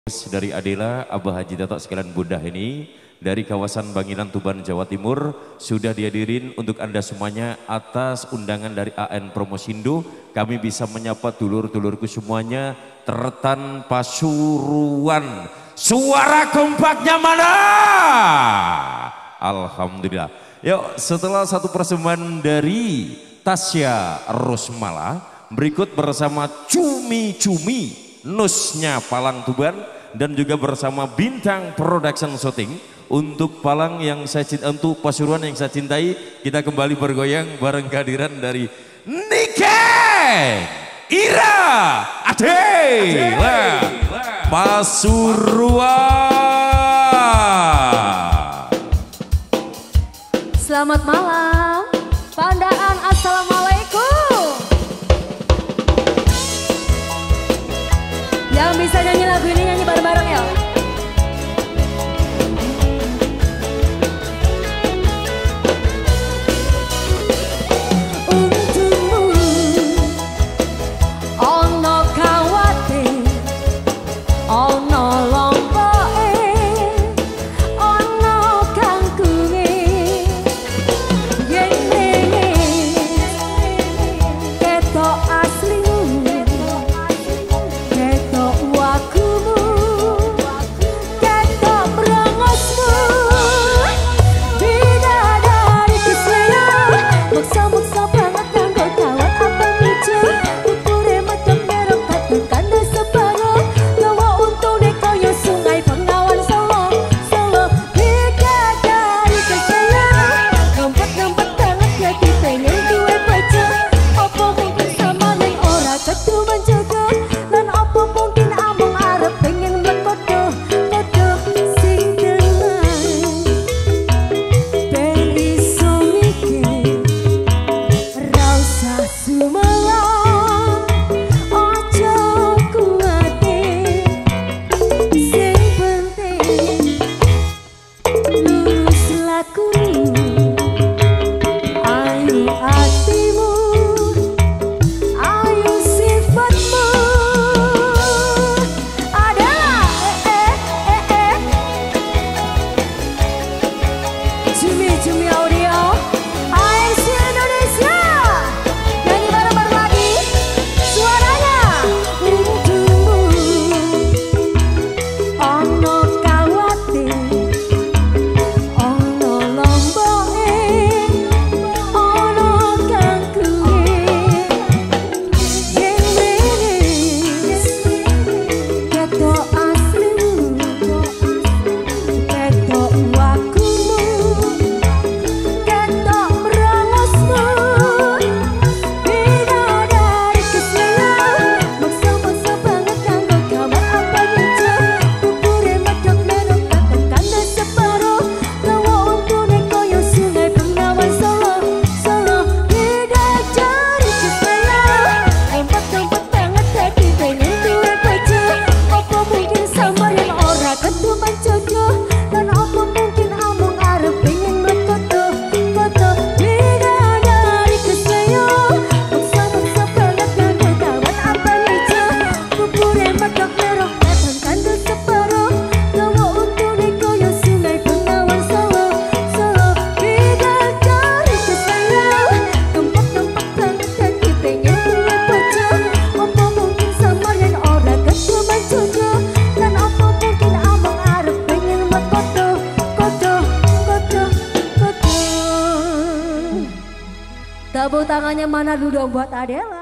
Dari Adela, Abah Haji Dato sekalian Bunda ini dari kawasan Bangilan Tuban Jawa Timur sudah dihadirin untuk Anda semuanya atas undangan dari AN Promosindo. Kami bisa menyapa dulur-dulurku semuanya. Tertan Pasuruan, suara kompaknya mana? Alhamdulillah. Yuk, setelah satu persembahan dari Tasya Rosmala, berikut bersama Cumi Cumi Nusnya Palang Tuban dan juga bersama Bintang Production Shooting untuk Palang yang saya cintai, untuk Pasuruan yang saya cintai. Kita kembali bergoyang bareng kehadiran dari Nike Ira Adela Pasuruan. Selamat malam Pandaan, assalamualaikum. Yang bisa nyanyi lagu ini nyanyi bareng-bareng ya. Untukmu ono kawate, ono lompoke, ono kangkunge, yen ketok aslimu, ketok wakumu, ketok brangosmu, bidadari kesleo, maksa-maksa banget kanggo kawat abang ijo, ukure medhok merok kadung kanda separo, gawa untune kaya sungai Bengawan Solo, Solo, bidadari kesleo, ngempet-ngempet banget lagi pengen duwe bojo, opo mungkin sama ning ora kedu menjogo, lan opo mungkin amung arep pengen mekodo, kodo sing tenang, ben iso mikir, ra usah sumelang, ojo kuwatir, sing penting lurus lakumu, ayu hatimu, ayu sifatmu. Adalah Cumi-Cumi Audio ASC Indonesia. Nyanyi bareng-bareng lagi suaranya. Untukmu ono kawate, ono lomboke, ono kangkunge, yen wis ketok aslimu, ketok wakumu, ketok brangosmu, bidadari kesleo, maksa-maksa banget kanggo kawat abang ijo, ukure medhok merok kadung kanda separo, gawa untune kaya sungai Bengawan Solo, Solo, bidadari kesleo, ngempet-ngempet banget dadi pengen duwe bojo, opo mungkin sama yang ora kedu menjogo, lan opo mungkin amung arep pengen mekodo, kodo bidadari kesleo, maksa-maksa banget kanggo kawat abang ijo, ukure medhok merok kadung kanda separo, gawa untune kaya sungai Bengawan Solo, Solo, bidadari kesleo, ngempet-ngempet banget dadi pengen duwe bojo, opo mungkin sama yang ora kedu menjogo, lan opo mungkin amung arep pengen mekodo, kodo, kodo, kodo. Tepuk tangannya mana dulu dong buat Adela.